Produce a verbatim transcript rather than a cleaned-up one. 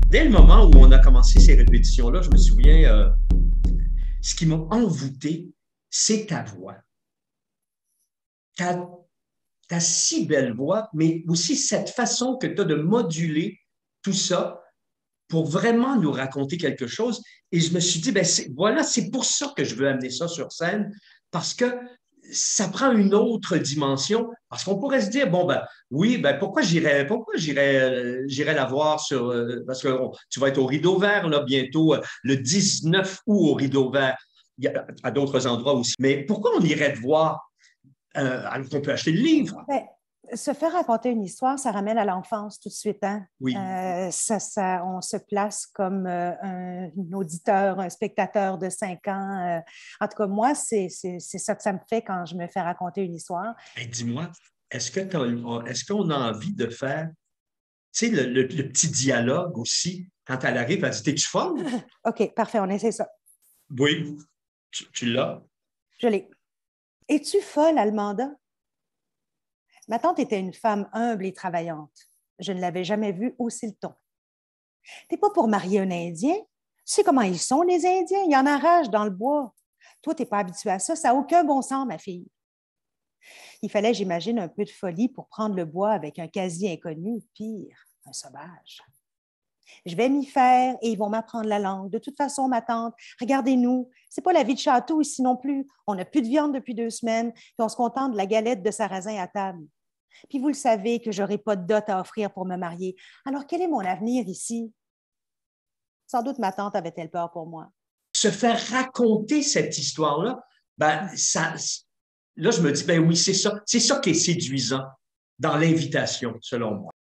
Dès le moment où on a commencé ces répétitions-là, je me souviens, euh, ce qui m'a envoûté, c'est ta voix. Ta, ta si belle voix, mais aussi cette façon que tu as de moduler tout ça pour vraiment nous raconter quelque chose. Et je me suis dit, ben c'est, voilà, c'est pour ça que je veux amener ça sur scène, parce que ça prend une autre dimension. Parce qu'on pourrait se dire, bon, ben oui, ben pourquoi j'irais, pourquoi j'irais, euh, j'irais la voir sur, euh, parce que on, tu vas être au Rideau Vert, là, bientôt, euh, le dix-neuf août au Rideau Vert. Il y a à d'autres endroits aussi. Mais pourquoi on irait te voir euh, alors qu'on peut acheter le livre? Ben, se faire raconter une histoire, ça ramène à l'enfance tout de suite. Hein? Oui. Euh, ça, ça, on se place comme euh, un, un auditeur, un spectateur de cinq ans. Euh, en tout cas, moi, c'est ça que ça me fait quand je me fais raconter une histoire. Hey, dis-moi, est-ce que est-ce qu'on a envie de faire, tu sais, le, le, le, petit dialogue aussi, quand elle arrive, elle dit, t'es-tu folle? OK, parfait, on essaie ça. Oui, tu, tu l'as. Je l'ai. Es-tu folle, Almanda? Ma tante était une femme humble et travaillante. Je ne l'avais jamais vue aussi le ton. T'es pas pour marier un Indien? Tu sais comment ils sont, les Indiens? Il y en a rage dans le bois. Toi, t'es pas habituée à ça. Ça n'a aucun bon sens, ma fille. Il fallait, j'imagine, un peu de folie pour prendre le bois avec un quasi inconnu, pire, un sauvage. Je vais m'y faire et ils vont m'apprendre la langue. De toute façon, ma tante, regardez-nous, c'est pas la vie de château ici non plus. On n'a plus de viande depuis deux semaines, puis on se contente de la galette de sarrasin à table. Puis vous le savez que je n'aurai pas de dot à offrir pour me marier. Alors, quel est mon avenir ici? Sans doute ma tante avait-elle peur pour moi. Se faire raconter cette histoire-là, ben, ça, là, je me dis, ben oui, c'est ça. C'est ça qui est séduisant dans l'invitation, selon moi.